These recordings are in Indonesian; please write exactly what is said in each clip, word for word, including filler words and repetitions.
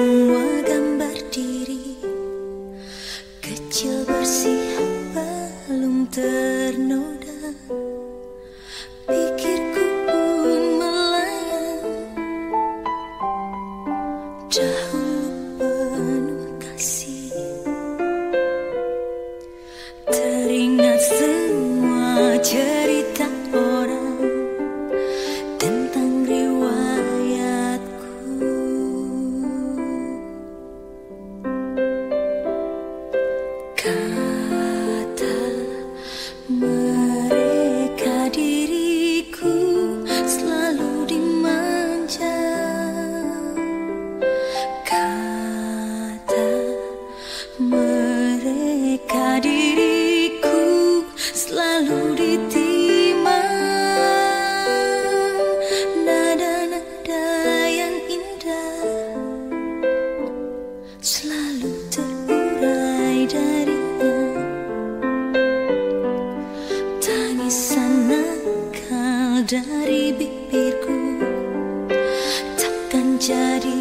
semua gambar diri kecil bersih belum ternoda. Pikirku pun melayang, dahulu penuh kasih. Teringat semua cerita orang tentang riwayatku. Kata mereka diriku selalu dimanja. Kata mereka diriku selalu ditimang. Nada-nada yang indah selalu terurai darinya. Tangisan nakal dari bibirku takkan jadi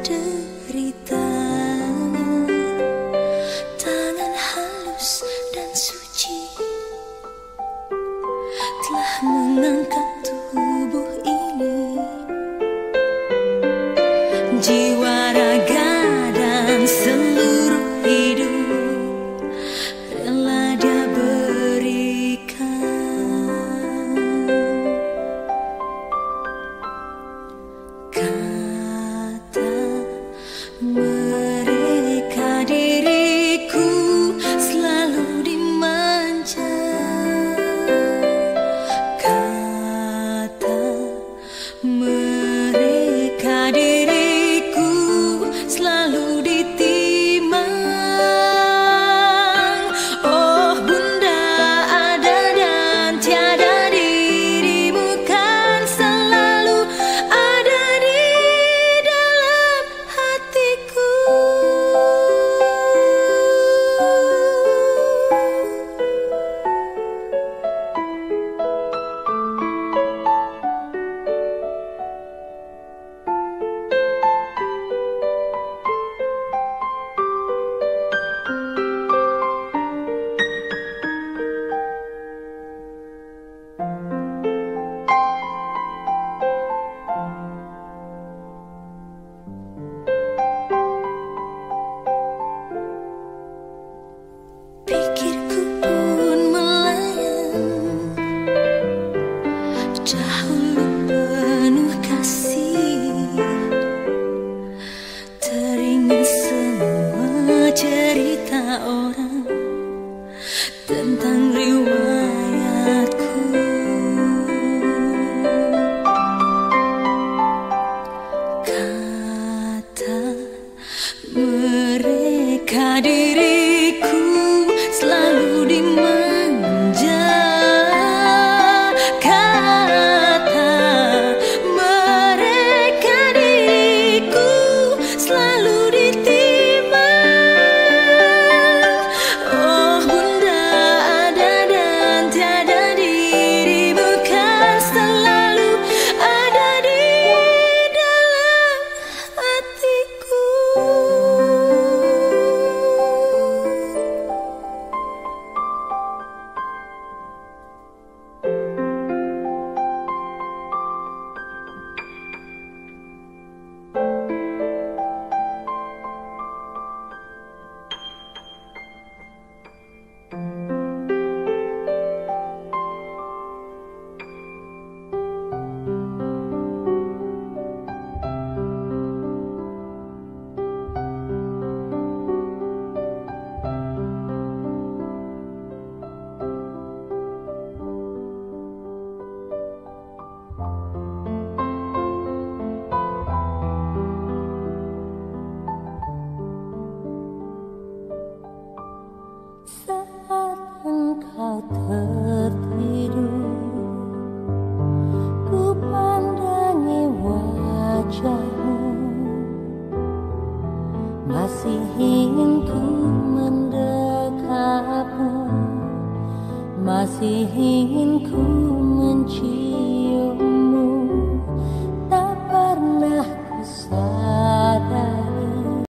deritanya. Tangan halus dan suci telah mengangkat tubuh ini. Jiwa, raga, dan seluruh hidup rela dia berikan. Kata mereka diriku selalu dimanja. Kata mereka diriku selalu ditimang. Oh bunda, ada dan tiada dirimu kan selalu ada di dalam hatiku. Pikirku pun melayang, dahulu penuh kasih. Teringat semua cerita orang tentang riwayatku. Kata mereka diriku selalu dimanja. Kata mereka diriku selalu ditimang. Oh bunda, ada dan tiada dirimu kan selalu ada di dalam hatiku. Saat engkau tertidur, ku pandangi wajahmu. Masih ingin ku mendekapmu, masih ingin ku mencium